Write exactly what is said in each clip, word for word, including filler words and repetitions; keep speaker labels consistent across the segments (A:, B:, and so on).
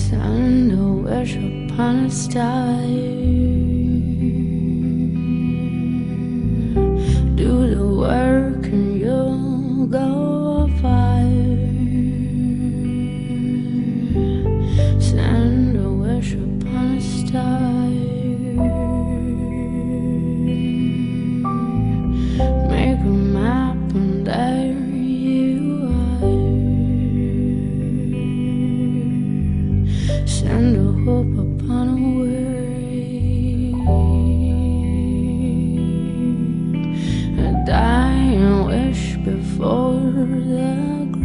A: Send a wish upon a star. Do the work and you'll go far. Send a wish upon a star. Make a map and there you are. Send a hope upon a wave, a dying wish before the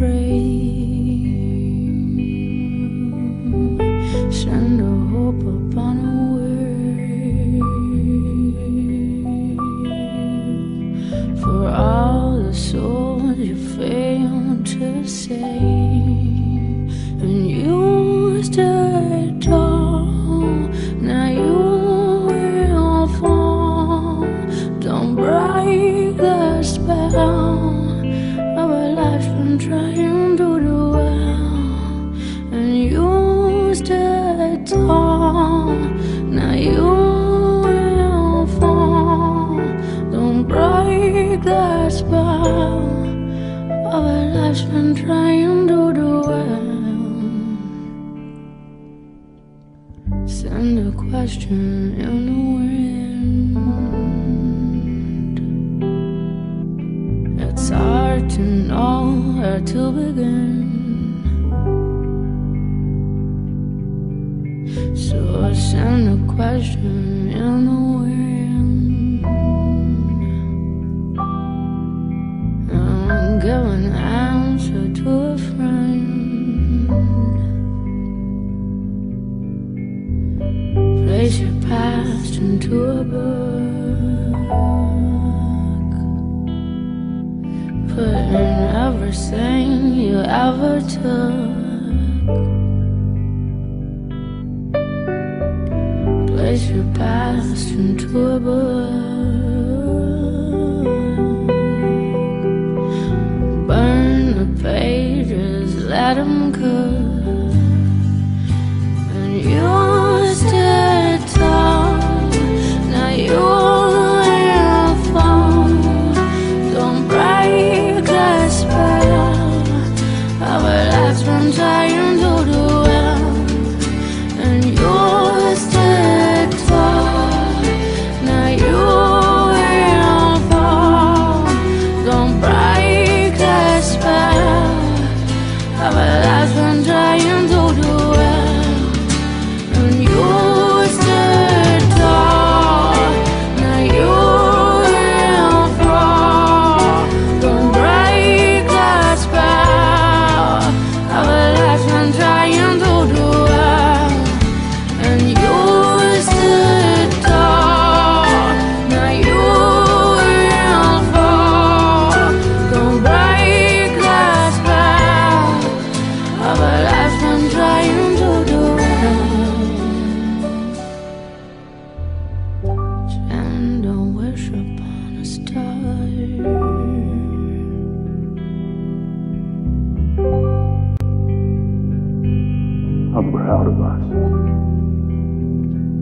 A: grave. Send a hope upon a wave for all the souls you failed to save. And you stood tall, now you will fall. Don't break the spell of a life been trying to do well. And you stood tall, now you will fall. Don't break the spell of a life's been trying to do well. Send a question in the wind. It's hard to know where to begin. So send a question in the wind. And give an answer to a friend. Place your past into a book. Put in everything you ever took. Place your past into a book. Burn the pages, let them cook. And you stood tall, now you will fall. Don't break the spell of a life's been trying to do well. And you stood tall, now you will fall. Don't break the spell of a life's been trying to do well. And you stood tall, now you will fall. Don't break the spell of a life I'm trying to do well. And you stood tall, now you will fall. Don't break the spell of a life I'm trying to do well. Send a wish upon a star.
B: I'm proud of us.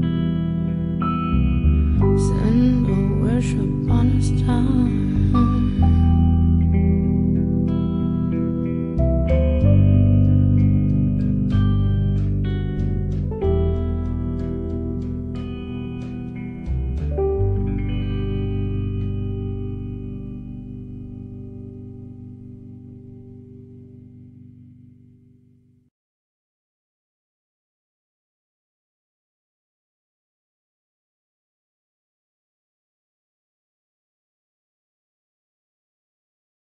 A: Send a wish upon a star.